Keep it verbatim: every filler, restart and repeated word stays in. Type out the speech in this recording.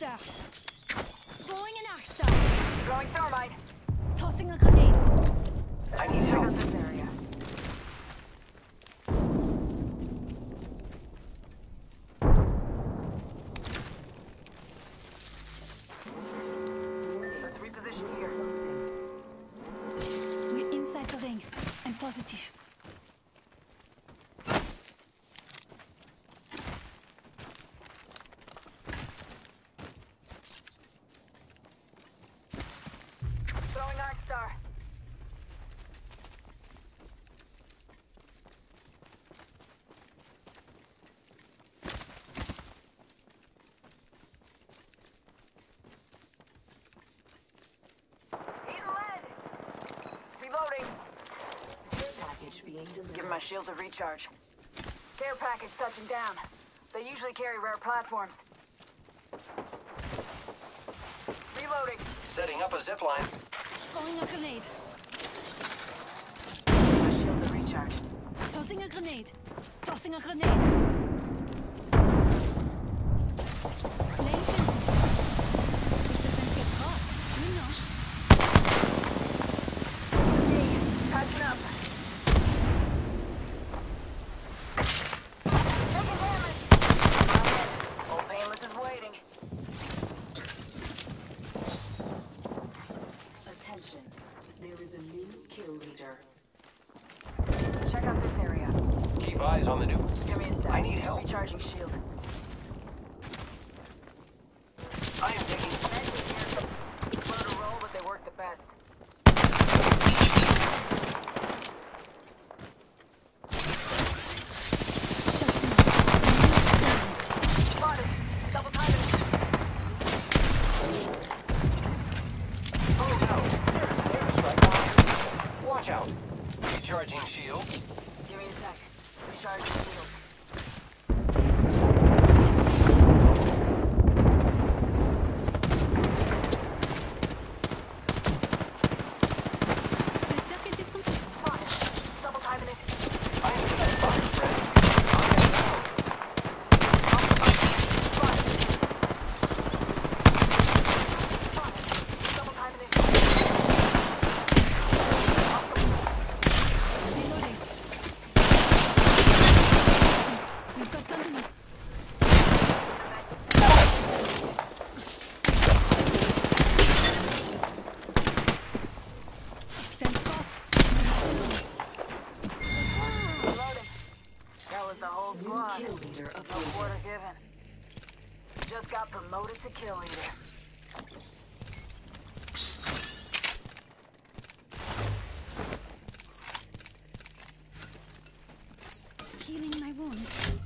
star. Throwing an arc star. Throwing thermite. Tossing a grenade. I need to check out this area. Let's reposition here. We're inside the ring. I'm positive. Throwing arc star. Eating lead. Reloading. Package being delivered. Giving my shields a recharge. Care package touching down. They usually carry rare platforms. Reloading. Setting up a zip line. Throwing a grenade. My shields a recharge. Tossing a grenade. Tossing a grenade. Laying fences. If the fence gets crossed, you know. Hey, patching up. Taking damage. Old Painless is waiting. Attention. There is a new kill leader. Let's check out this area. Keep eyes on the new. Give me a sec. I need help. Recharging shields. I am taking. Slow to roll, but they work the best. Spotted. Double timing. Oh no! There is an airstrike on our position. Watch out. Recharging shields. Give me a sec. Recharging shields. The circuit is complete. Spotted. Double timing it. I am taking fire, friends. Spotted. Spotted. Double timing it. Reloading. We've got company. Fence crossed. Reloading. That was the whole New squad. kill leader No appointed. quarter given. Just got promoted to kill leader. Healing my wounds.